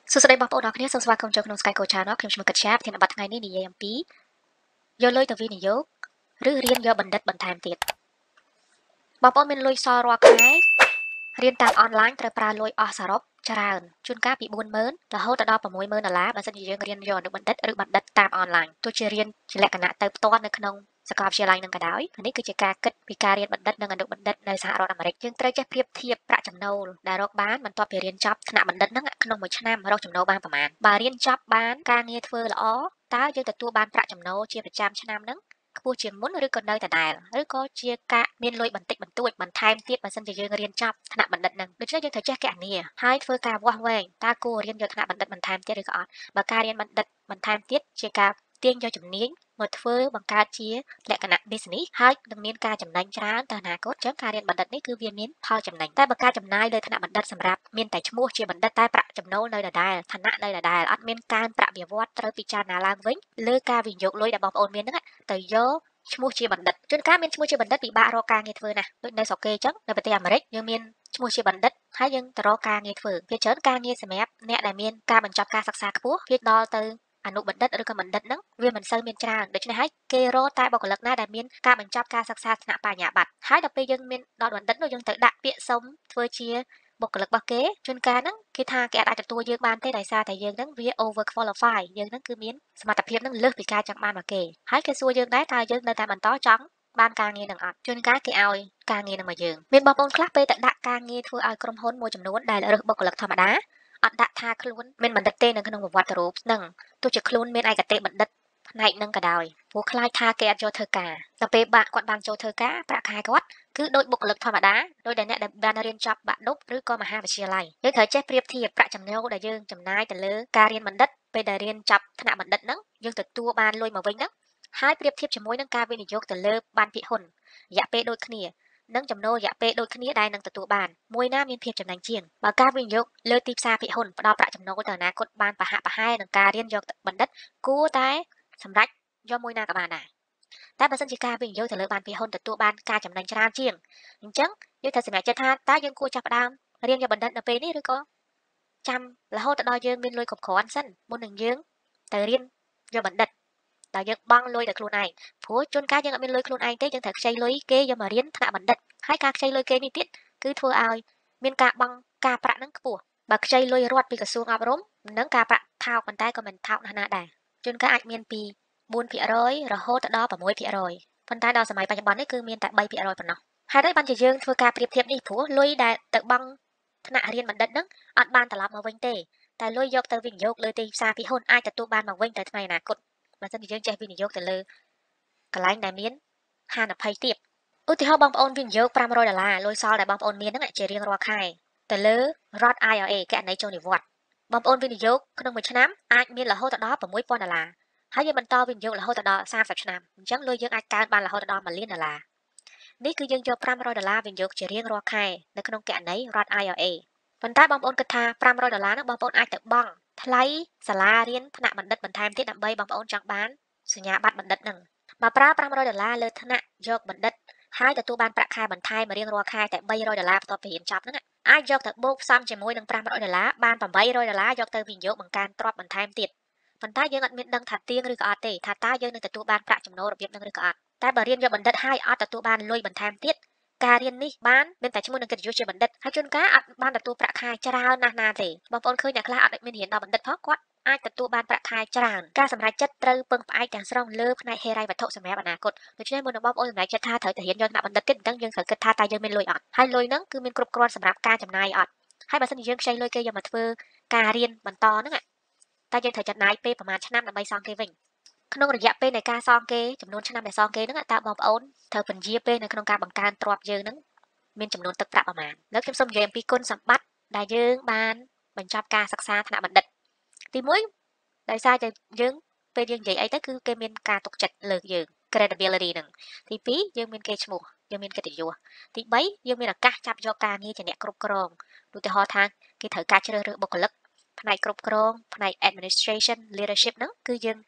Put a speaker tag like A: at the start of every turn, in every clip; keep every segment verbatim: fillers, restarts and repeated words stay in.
A: សួស្តីបងប្អូនអរគ្នាសូមស្វាគមន៍ចូលក្នុង Skye Channel ខ្ញុំឈ្មោះកច្ឆាប្រធានបទថ្ងៃនេះនិយាយអំពីយកលុយទៅវិនិយោគឬរៀនយកបណ្ឌិតបន្ថែមទៀតបងប្អូនមានលុយសល់រាល់ខែរៀនតាមអនឡាញត្រូវប្រើលុយអស់សរុបច្រើនជួនកាលពីbốnម៉ឺនរហូតដល់6ម៉ឺនដុល្លារបើសិនជាយើងរៀនយកអនុបណ្ឌិតឬបណ្ឌិតតាមអនឡាញទោះជារៀនជាលក្ខណៈទៅផ្ទាល់នៅក្នុងសាកលវិទ្យាល័យនឹងក៏ដោយនេះគឺជាការគិតពីការរៀនបណ្ឌិតនិងអនុបណ្ឌិតនៅសហរដ្ឋអាមេរិកយើងត្រូវចេះប្រៀបធៀបប្រាក់ចំណូលដែលរកបានបន្ទាប់ពីរៀនចប់ថ្នាក់បណ្ឌិតហ្នឹងក្នុងមួយឆ្នាំរកចំណូលបានប្រមាណបើរៀនចប់បានការងារធ្វើល្អតើយើងទទួលបានប្រាក់ចំណូលជាប្រចាំឆ្នាំហ្នឹងខ្ពស់ជាងមុនឬក៏នៅដដែលឬក៏ជាការមានលុយបន្តិចបន្តួចបន្ថែមទៀតបើសិនជាយើងរៀនចប់ថ្នាក់បណ្ឌិតហ្នឹងដូច្នេះយើងត្រូវចេះគណនាហើយធ្វើការវាស់វែងតើគួររៀនយកថ្នាក់បណ្ឌិតបន្ថែមទៀតឬក៏អត់បើការរៀនបណ្ឌិតបន្ថែមទៀតជាការទាញយកជំនាញមកធ្វើបង្កើតជាលក្ខណៈ business ហើយនឹងមានការចំណេញច្រើនទៅអនាគតចឹងការរៀនបណ្ឌិតនេះគឺវាមានផលចំណេញតែបើការចំណាយលើថ្នាក់បណ្ឌិតសម្រាប់មានតែឈ្មោះជាបណ្ឌិតតែប្រាក់ចំណូលនៅដដែលឋានៈនៅដដែលអត់មានការប្រាក់បៀវត្សត្រូវពិចារណាឡើងវិញលើការវិនិយោគលុយដែលបងប្អូនមានហ្នឹងទៅយកឈ្មោះជាបណ្ឌិតជួនកាលមានឈ្មោះជាបណ្ឌិតពិបាករកការងារធ្វើណាស់ដូចនៅស្រុកគេចឹងនៅប្រទេសអាមេរិកយើងមានឈ្មោះជាបណ្ឌិតហើយយើងទៅរកការងារធ្វើវាច្រើនការងារសម្រាប់អ្នកដែលមានការបញ្ចប់ការសិក្សាខ្ពស់វាដល់ទៅអនុបណ្ឌិតឬក៏បណ្ឌិតហ្នឹងវាមិនសូវមានច្រើនដូច្នេះហើយគេរកតែបុគ្គលិកណាដែលមានការបញ្ចប់ការសិក្សាថ្នាក់បញ្ញាបត្រហើយដល់ពេលយើងមានដល់បណ្ឌិតនោះយើងទៅដាក់ពាក្យសុំធ្វើជាបុគ្គលិករបស់គេជួនកាលហ្នឹងគេថាគេអាចទទួលយើងបានទេដោយសារតែយើងហ្នឹងវា over qualify យើងហ្នឹងគឺមានសមត្ថភាពហ្នឹងលើសពីការចង់បានរបស់គេហើយគេសួរយើងដែរតើយើងនៅតែបន្តចង់បានការងារនឹងអត់ជួនកាលគេឲ្យការងារនឹងមកយើងមានបងប្អូនខ្លះពេលតែដាក់ការងារធ្វើឲ្យក្រុមហ៊ុនមួយចំនួនដែលរើសបុគ្គលិកធម្មតាអត់ដាក់ថាខ្លួនមានបណ្ឌិតទេនៅក្នុងប្រវត្តិរូបហ្នឹងទោះជាខ្លួនមានឯកទេសបណ្ឌិតផ្នែកហ្នឹងក៏ដោយព្រោះខ្លាចថាគេអត់យកធ្វើការដល់ពេលបាក់គាត់បានចូលធ្វើការប្រាក់ខែគាត់គឺដូចបុគ្គលិកធម្មតាដោយតែអ្នកដែលបានរៀនចប់បាក់ឌុបឬក៏មហាវិទ្យាល័យយើងត្រូវចេះប្រៀបធៀបប្រាក់ចំណូលដែលយើងចំណាយទៅលើការរៀនបណ្ឌិតពេលដែលរៀនចប់ថ្នាក់បណ្ឌិតហ្នឹងយើងទទួលបានលុយមកវិញហ្នឹងហើយប្រៀបធៀបជាមួយនឹងការវិនិយោគទៅលើបានភាគហ៊ុនរយៈពេលដូចគ្នានិងចំណូលរយៈពេលដូចគ្នាដែលនឹងទទួលបានមួយណាមានភាពចំណេញជាងបើការវិនិយោគលើទីផ្សារភាគហ៊ុនផ្ដល់ប្រាក់ចំណូលទៅអនាគតបានប្រហាក់ប្រហែលនឹងការរៀនយកបណ្ឌិតគួរតែសម្រេចយកមួយណាក៏បានដែរតែបើសិនជាការវិនិយោគទៅលើបានភាគហ៊ុនទទួលបានការចំណេញច្រើនជាងអញ្ចឹងយើងត្រូវសម្រេចចិត្តថាតើយើងគួរចាប់ផ្ដើមរៀនយកបណ្ឌិតនៅពេលនេះឬក៏ចាំរហូតទៅដល់យើងមានលុយគ្រប់គ្រាន់សិនមុននឹងយើងទៅរៀនយកបណ្ឌិតតើយើងបង់លុយតែខ្លួនឯងព្រោះជួនកាលយើងអត់មានលុយខ្លួនឯងទេយើងត្រូវខ្ចីលុយគេយកមករៀនថ្នាក់បណ្ឌិតហើយការខ្ចីលុយគេនេះទៀតគឺធ្វើឲ្យមានការបង់ការប្រាក់ហ្នឹងខ្ពស់បើខ្ចីលុយរដ្ឋពីក្រសួងអប់រំនឹងការប្រាក់ថោកប៉ុន្តែក៏មិនថោកណាស់ណាដែរជួនកាលអាចមានពីbốnភាគរយរហូតដល់sáuភាគរយប៉ុន្តែដល់សម័យបច្ចុប្បន្ននេះគឺមានតែ三ភាគរយប៉ុណ្ណោះហើយតែបានជាយើងធ្វើការប្រៀបធៀបនេះព្រោះលុយដែលទៅបង់ថ្នាក់រៀនបណ្ឌិតហ្នឹងអត់បានត្រឡប់មកវិញទេតែលុយយកទៅវិនិយោគលើទីផ្សារភាគហ៊ុនអាចទទួលបានមកវិញទៅថ្ងៃអនាគតបើមិនយើងចេះវិនិយោគទៅលើកន្លែងដែលមានហានិភ័យទាបឧទាហរណ៍បងប្អូនវិនិយោគfive hundredដុល្លារលុយសល់ដែលបងប្អូនមានហ្នឹងជារៀងរាល់ខែទៅលើរដ្ឋ I R A គណនីចូលនិវត្តន៍បងប្អូនវិនិយោគក្នុងមួយឆ្នាំអាចមានរហូតដល់six thousandដុល្លារហើយយើងបន្តវិនិយោគរហូតដល់thirtyឆ្នាំអញ្ចឹងលុយយើងអាចកើនបានរហូតដល់one millionដុល្លារនេះគឺយើងយកfive hundredដុល្លារវិនិយោគជារៀងរាល់ខែនៅក្នុងគណនីរដ្ឋ I R A ប៉ុន្តែបងប្អូនគិតថាfive hundredដុល្លារហ្នឹងបងប្អូនអាចទៅបង់ថ្លៃសាលារៀនថ្នាក់បណ្ឌិតបន្ថែមទៀតដើម្បីបងប្អូនចង់បានសញ្ញាបត្របណ្ឌិតហ្នឹងបើប្រើfive hundredដុល្លារលើថ្នាក់យកបណ្ឌិតហើយទទួលបានប្រាក់ខែបន្ថែមរៀងរាល់ខែតែthree hundredដុល្លារបន្ទាប់ពីរៀនចប់ហ្នឹងអាចយកទៅបូកផ្សំជាមួយនឹងfive hundredដុល្លារបានeight hundredដុល្លារយកទៅវិនិយោគបង្កើនទ្រព្យបន្ថែមទៀតប៉ុន្តែយើងអត់មានដឹងថាទៀងឬក៏អត់ទេថាតើយើងនឹងទទួលបានប្រាក់ចំណូលរបៀបហ្នឹងឬក៏អត់តែបើរៀនយកបណ្ឌិតហើយអត់ទទួលបានលុយបន្ថែមទៀតការរៀននេះបានមានតែឈ្មោះនឹងកិត្តិយសជាបណ្ឌិតហើយជួនកាលអត់បានទទួលប្រាក់ខែច្រើនណាស់ណាទេបងប្អូនឃើញអ្នកខ្លះអត់មានរៀនដល់បណ្ឌិតផងគាត់អាចទទួលបានប្រាក់ខែច្រើនការសម្រេចចិត្តត្រូវពឹងផ្អែកទាំងស្រុងលើផ្នែកហិរញ្ញវត្ថុសម្រាប់អនាគតដូច្នេះមុននឹងបងប្អូនសម្រេចចិត្តថាត្រូវទៅរៀនយកថ្នាក់បណ្ឌិតទៀតអញ្ចឹងយើងត្រូវគិតថាតើយើងមានលុយអត់ហើយលុយហ្នឹងគឺមានគ្រប់គ្រាន់សម្រាប់ការចំណាយអត់ហើយបើសិនជាយើងខ្ចីលុយគេយកមកធ្វើការរៀនបន្តហ្នឹងតែយើងត្រូវចំណាយពេលប្រហែលឆ្នាំដើម្បីសងគេវិញក្នុងរយៈពេលនៃការសងគេចំនួនឆ្នាំដែលសងគេហ្នឹងតើបងប្អូនត្រូវពន្យាពេលនៅក្នុងការបង្កើនទ្រព្យយើងហ្នឹងមានចំនួនទឹកប្រាក់ប្រមាណនៅខ្ញុំសូមនិយាយអំពីគុណសម្បត្តិដែលយើងបានបញ្ចប់ការសិក្សាថ្នាក់បណ្ឌិតទីoneដោយសារតែយើងពេលយើងនិយាយអីទៅគឺគេមានការទុកចិត្តលើយើង credibility ហ្នឹងទីtwoយើងមានកេរ្តិ៍ឈ្មោះយើងមានកិត្តិយសទីthreeយើងមានឱកាសចាប់យកការងារជាអ្នកគ្រប់គ្រងឧទាហរណ៍ថាគេត្រូវការជ្រើសរើសបុគ្គលិកផ្នែកគ្រប់គ្រងផ្នែក administration leadership ហ្នឹងគឺយើង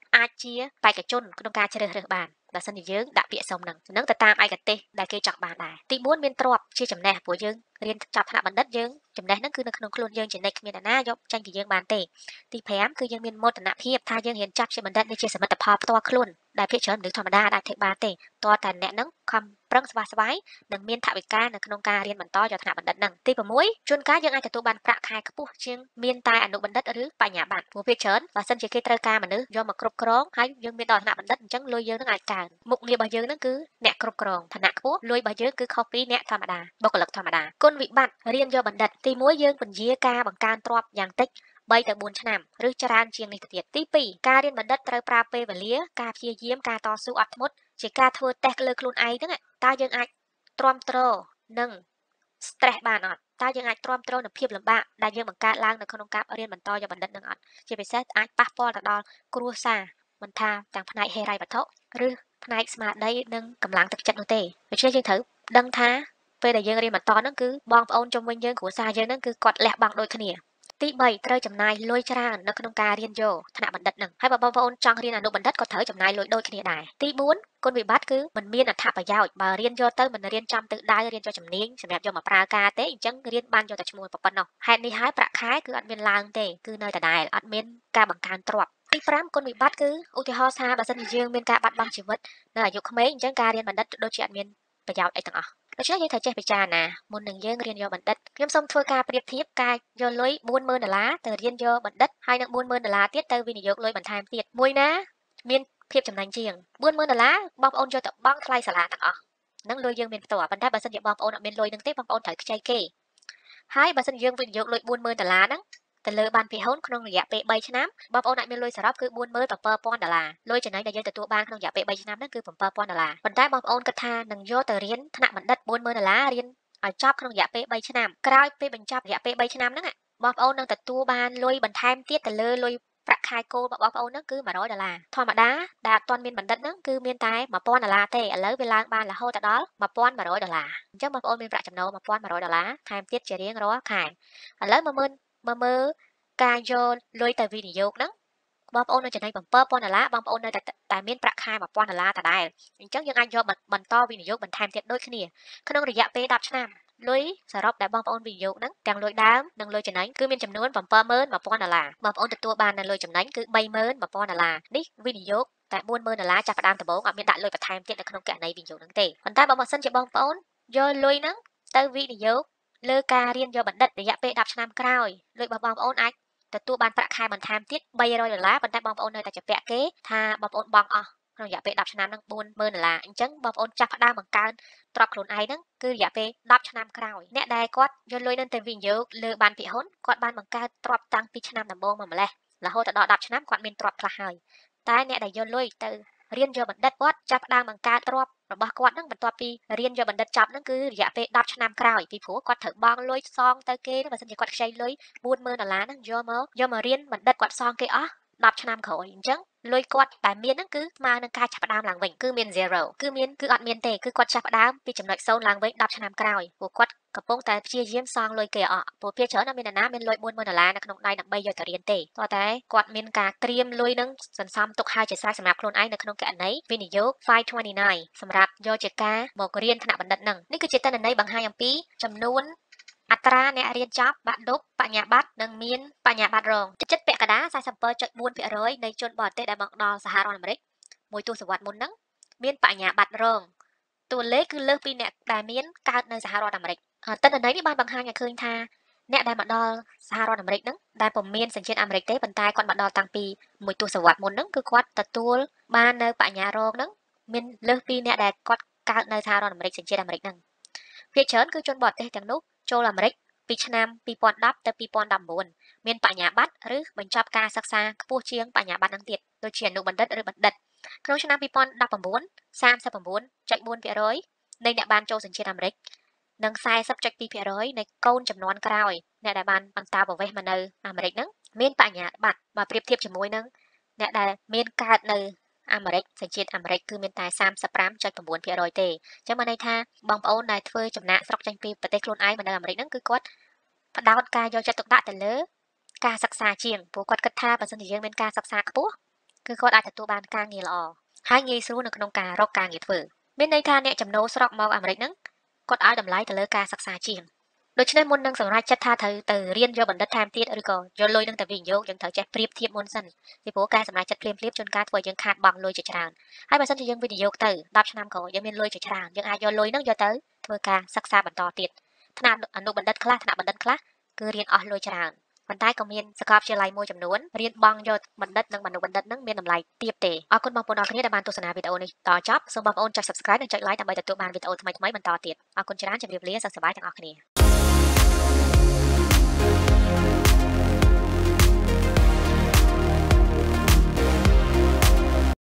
A: អាចជាបេក្ខជនក្នុងការជ្រើសរើសបានបើសិនជាយើងដាក់ពាក្យសុំហ្នឹងហ្នឹងទៅតាមឯកទេសដែលគេចង់បានដែរទី4មានទ្រព្យជាចំណេះព្រោះយើងរៀនចប់ថ្នាក់បណ្ឌិតយើងចំណេះហ្នឹងគឺនៅក្នុងខ្លួនយើងចំណេះគ្មានអ្នកណាយកចាញ់ពីយើងបានទេទី5គឺយើងមានមោទនភាពថាយើងរៀនចប់ជាបណ្ឌិតនេះជាសមិទ្ធផលផ្ទាល់ខ្លួនដែលភាគច្រើនមនុស្សធម្មតាអាចធ្វើបានទេតើតែអ្នកហ្នឹងខំប្រឹងស្វះស្វែងនិងមានថវិកានៅក្នុងការរៀនបន្តយកថ្នាក់បណ្ឌិតហ្នឹងទី6ជួនកាលយើងអាចទទួលបានប្រាក់ខែខ្ពស់ជាងមានតែអនុបណ្ឌិតឬបញ្ញាបត្រព្រោះភាគច្រើនបើសិនជាគេត្រូវការមនុស្សយកមកគ្រប់គ្រងហើយយើងមានដល់ថ្នាក់បណ្ឌិតអញ្ចឹងលុយយើងនឹងអាចកើនមុខងាររបស់យើងហ្នឹងគឺអ្នកគ្រប់គ្រងឋានៈខ្ពស់លុយរបស់យើងគឺខុសពីអ្នកធម្មតាបុគ្គលិកធម្មតាគុណវិបត្តិរៀនយកបណ្ឌិតទី1យើងពន្យាការបង្កើនទ្រព្យយ៉ាងតិច3ទៅ4ឆ្នាំឬច្រើនជាងនេះទៅទៀតទី2ការរៀនបណ្ឌិតត្រូវប្រើពេលវេលាការព្យាយាមការតស៊ូអត់ធ្មត់ជាការធ្វើតេស្តលើខ្លួនឯងហ្នឹងតើយើងអាចទ្រាំទ្រនឹង stress បានអត់តើយើងអាចទ្រាំទ្រនឹងភាពលំបាកដែលយើងបង្កើតឡើងនៅក្នុងការរៀនបន្តយកបណ្ឌិតនឹងអត់ជាពិសេសអាចប៉ះពាល់ទៅដល់គ្រួសារមិនថាទាំងផ្នែកហិរញ្ញវត្ថុឬផ្នែកស្មារតីនិងកម្លាំងទឹកចិត្តនោះទេដូច្នេះយើងត្រូវដឹងថាពេលដែលយើងរៀនបន្តហ្នឹងគឺបងប្អូនជុំវិញយើងគ្រួសារយើងហ្នឹងគឺគាត់លះបង់ដូចគ្នាទី3ត្រូវចំណាយលុយច្រើននៅក្នុងការរៀនយកថ្នាក់បណ្ឌិតហ្នឹងហើយបើបងប្អូនចង់រៀនអនុបណ្ឌិតក៏ត្រូវចំណាយលុយដូចគ្នាដែរទី4គុណវិបត្តិគឺมันមានអត្ថប្រយោជន៍បើរៀនយកទៅមិនរៀនចំទៅដៅរៀនយកជំនាញសម្រាប់យកមកប្រើការទេអញ្ចឹងរៀនបានយកតែឈ្មោះប៉ុណ្ណោះហេតុនេះហើយប្រាក់ខែគឺអត់មានឡើងទេគឺនៅដដែលអត់មានការបង្កើនទ្រព្យទី5គុណវិបត្តិគឺឧទាហរណ៍ថាបើសិនជាយើងមានការបាត់បង់ជីវិតនៅអាយុក្មេងអញ្ចឹងការរៀនបណ្ឌិតដូចជាអត់មានប្រយោជន៍អីទាំងអស់ដូច្នេះយើងត្រូវចេះពិចារណាមុននឹងយើងរៀនយកបណ្ឌិតខ្ញុំសូមធ្វើការប្រៀបធៀបការយកលុយ40000ដុល្លារទៅរៀនយកបណ្ឌិតហើយនឹង40000ដុល្លារទៀតទៅវិនិយោគលុយបន្ថែមទៀតមួយណាមានភាពចំណេញជាង40000ដុល្លារបងប្អូនយកទៅបង់ថ្លៃសាលាទាំងអស់នឹងលុយយើងមានផ្ទាល់ប៉ុន្តែបើសិនជាបងប្អូនអត់មានលុយនឹងទេបងប្អូនត្រូវខ្ចីគេហើយបើសិនជាយើងវិនិយោគលុយ40000ដុល្លារហ្នឹងទៅលើបានពីហូនក្នុងរយៈពេល3ឆ្នាំបងប្អូនអាចមានលុយសរុបគឺ47000ដុល្លារលុយចំណេញដែលយើងទទួលបានក្នុងរយៈពេល3ឆ្នាំហ្នឹងគឺ7000ដុល្លារប៉ុន្តែបងប្អូនគិតថានឹងយកទៅរៀនថ្នាក់បណ្ឌិត40000ដុល្លាររៀនឲ្យចប់ក្នុងរយៈពេល3ឆ្នាំក្រោយពេលបញ្ចប់រយៈពេល3ឆ្នាំហ្នឹងបងប្អូននឹងទទួលបានលុយបន្ថែមទៀតទៅលើលុយប្រាក់ខែគោលរបស់បងប្អូនហ្នឹងគឺ100ដុល្លារធម្មតាដែលអត់ទាន់មានបណ្ឌិតហ្នឹងគឺមានតែ1000ដុល្លារទេឥឡូវវាឡើងបានរហូតដល់1100ដុល្លារអញ្ចឹងបងប្អូនមានប្រាក់ចំណូល1100ដុល្លារថែមទៀតជារៀងរាល់ខែឥឡូវមកមើលមកមើលការយកលុយទៅវិនិយោគហ្នឹងបងប្អូននៅចំណេញ7000ដុល្លារបងប្អូននៅតែតែមានប្រាក់ខែ1000ដុល្លារដដែលអញ្ចឹងយើងអាចយកបន្តវិនិយោគបន្ថែមទៀតដូចគ្នាក្នុងរយៈពេល10ឆ្នាំលុយសរុបដែលបងប្អូនវិនិយោគហ្នឹងទាំងលុយដើមនិងលុយចំណេញគឺមានចំនួន71000ដុល្លារបងប្អូនទទួលបាននៅលុយចំណេញគឺ31000ដុល្លារនេះវិនិយោគតែ40000ដុល្លារចាប់ផ្ដើមដំបូងអត់មានដាក់លុយបន្ថែមទៀតនៅក្នុងគណនីវិនិយោគហ្នឹងទេប៉ុន្តែបើមិនសិនជាបងប្អូនយកលុយហ្នឹងទៅវិនិយោគលើការរៀនយកបណ្ឌិតរយៈពេល10ឆ្នាំក្រោយលុយរបស់បងប្អូនអាចទទួលបានប្រាក់ខែបន្ថែមទៀត300ដុល្លារប៉ុន្តែបងប្អូននៅតែជាពាក់គេថាបងប្អូនបង់អស់ក្នុងរយៈពេល10ឆ្នាំហ្នឹង40000ដុល្លារអញ្ចឹងបងប្អូនចាប់ផ្ដើមបង្កើនទ្រព្យខ្លួនឯងហ្នឹងគឺរយៈពេល10ឆ្នាំក្រោយអ្នកដែលគាត់យកលុយនឹងទៅវិនិយោគលើបានពីហ៊ុនគាត់បានបង្កើតទ្រព្យតាំងពីឆ្នាំដំបូងមកម្លេះរហូតដល់10ឆ្នាំគាត់មានទ្រព្យខ្លះហើយតែអ្នកដែលយកលុយទៅរៀនយកបណ្ឌិតគាត់ចាប់ផ្ដើមបង្កើតទ្រព្យរបស់គាត់ហ្នឹងបន្ទាប់ពីរៀនយកបណ្ឌិតចប់ហ្នឹងគឺរយៈពេល10ឆ្នាំក្រោយពីព្រោះគាត់ត្រូវបង់លុយសងទៅគេបើមិនជាគាត់ខ្ចីលុយ40000ដុល្លារហ្នឹងយកមកយកមករៀនបណ្ឌិតគាត់សងគេអស់10ឆ្នាំក្រោយអញ្ចឹងលុយគាត់តែមានហ្នឹងគឺស្មើនឹងការចាប់ផ្ដើមឡើងវិញគឺមាន zero គឺមានគឺអត់មានទេគឺគាត់ចាប់ផ្ដើមពីចំណុចศูนย์ឡើងវិញ10ឆ្នាំក្រោយព្រោះគាត់កំពុងតែព្យាយាមសងលុយគេអស់ព្រោះភាគច្រើនអត់មានអ្នកណាមានលុយ40000ដុល្លារនៅក្នុងដៃដើម្បីយកទៅរៀនទេតោះតែគាត់មានការត្រៀមលុយហ្នឹងសន្សំទុកឲ្យជាស្រេចសម្រាប់ខ្លួនឯងនៅក្នុងគណនីវិនិយោគfive twenty-nineសម្រាប់យកជាការមករៀនថ្នាក់បណ្ឌិតហ្នឹងនេះគឺជាទិន្នន័យបង្ហាញអំពីចំនួនអត្រាអ្នករៀនចប់បាក់ឌុបបញ្ញាបត្រនិងមានបញ្ញាបត្ររងចិត្តពាក់កណ្ដាល forty-seven point four percent នៃជនបរទេសដែលមកដល់សហរដ្ឋអាមេរិកមួយទសវត្សរ៍មុនហ្នឹងមានបញ្ញាបត្ររងតួលេខគឺលើសពីអ្នកដែលមានកើតនៅសហរដ្ឋអាមេរិកទិន្នន័យនេះបានបង្ហាញឲ្យឃើញថាអ្នកដែលមកដល់សហរដ្ឋអាមេរិកហ្នឹងដែលពុំមានសញ្ជាតិអាមេរិកទេប៉ុន្តែគាត់មកដល់តាំងពីមួយទសវត្សរ៍មុនហ្នឹងគឺគាត់ទទួលបាននៅបញ្ញារងហ្នឹងមានលើសពីអ្នកដែលគាត់កើតនៅសហរដ្ឋអាមេរិកសញ្ជាតិអាមេរិកហ្នឹងភាគច្រើនគឺជនបរទេសទាំងនោះចូលអាមេរិកពីឆ្នាំtwo thousand tenទៅtwo thousand nineteenមានបញ្ញាបត្រឬបញ្ចប់ការសិក្សាខ្ពស់ជាងបញ្ញាបត្រនឹងទៀតដូចជាអនុបណ្ឌិតឬបណ្ឌិតក្នុងឆ្នាំtwo thousand nineteen thirty-nine point four percent នៃអ្នកបានចូលសញ្ជាតិអាមេរិកនិងforty point two percent នៃកូនចំនួនក្រោយអ្នកដែលបានអន្តោប្រវេសន៍មកនៅអាមេរិកហ្នឹងមានបញ្ញាបត្របើប្រៀបធៀបជាមួយនឹងអ្នកដែលមានកើតនៅអាមេរិកសញ្ជាតិអាមេរិកគឺមានតែthirty-five point nine percent ទេអញ្ចឹងបានន័យថាបងប្អូនដែលធ្វើចំណាកស្រុកចេញពីប្រទេសខ្លួនឯងមកនៅអាមេរិកហ្នឹងគឺគាត់ផ្ដោតការយកចិត្តទុកដាក់ទៅលើការសិក្សាជាងព្រោះគាត់គិតថាបើសិនជាយើងមានការសិក្សាខ្ពស់គឺគាត់អាចទទួលបានការងារល្អហើយងាយស្រួលនៅក្នុងការរកការងារធ្វើមានន័យថាអ្នកចំណូលស្រុកមកអាមេរិកហ្នឹងគាត់ឲ្យតម្លៃទៅលើការសិក្សាជាងដូច្នេះមុននឹងសម្រេចចិត្តថាត្រូវទៅរៀនយកបណ្ឌិតថែមទៀតឬក៏យកលុយនឹងទៅវិនិយោគយើងត្រូវចេះប្រៀបធៀបមុនសិនពីព្រោះការសម្រេចចិត្តភ្លាមៗជួនកាលធ្វើឲ្យយើងខាតបង់លុយជាច្រើនហើយបើសិនជាយើងវិនិយោគទៅដប់ឆ្នាំក្រោយយើងមានលុយជាច្រើនយើងអាចយកលុយហ្នឹងយកទៅធ្វើការសិក្សាបន្តទៀតថ្នាក់អនុបណ្ឌិតខ្លះថ្នាក់បណ្ឌិតខ្លះគឺរៀនអស់លុយច្រើនប៉ុន្តែក៏មានសាកលវិទ្យាល័យមួយចំនួនរៀនបង់យកបណ្ឌិតនិងអនុបណ្ឌិតហ្នឹងមានតម្លៃទាបទេអរគុណបងប្អូនអរគ្នាដែលបានទស្សនាវីដេអូនេះតចប់សូមបងប្អូនចុច Subscribe និងចុច Like ដើម្បីទទួលបានវីដេអូថ្មីៗបន្តទៀតអរគុណច្រើនជម្រាបលាសុខសប្បាយទាំងអស់គ្នា